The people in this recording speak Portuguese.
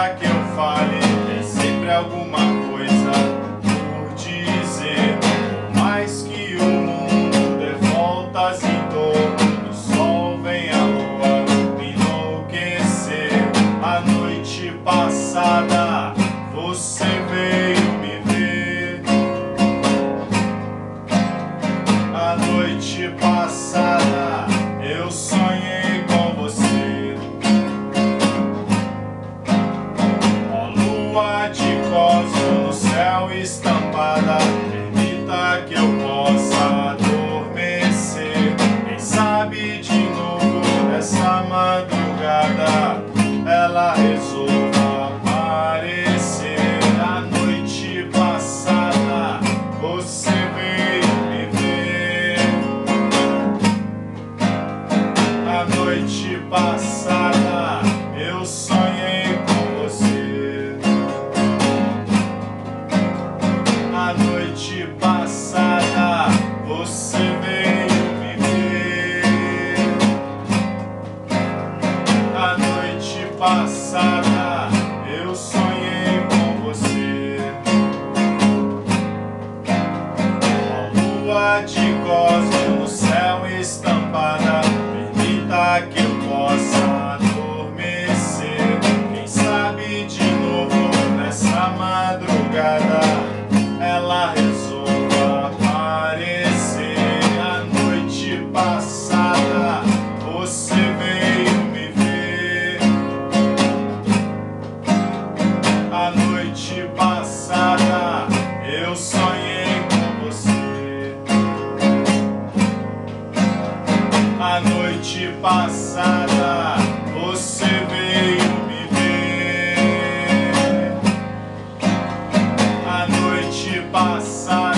permita que eu fale, tem sempre alguma coisa por dizer. Por mais que o mundo dê voltas em torno do sol, vem a lua me enlouquecer. A noite passada você veio me ver. A noite passada eu sonhei com você. Ó lua de cosmo no céu estampada, permita que eu possa adormecer. Quem sabe de novo nessa madrugada ela resolva aparecer. A noite passada você veio me ver. A noite passada eu sonhei com você. A noite passada você veio me ver. A noite passada eu sonhei com você. Ó lua de cosmo no céu estampada, permita que eu possa adormecer. Quem sabe de novo nessa madrugada ela resolva aparecer. A noite passada você veio me ver. A noite passada eu sonhei com você. A noite passada você veio me ver. A noite passada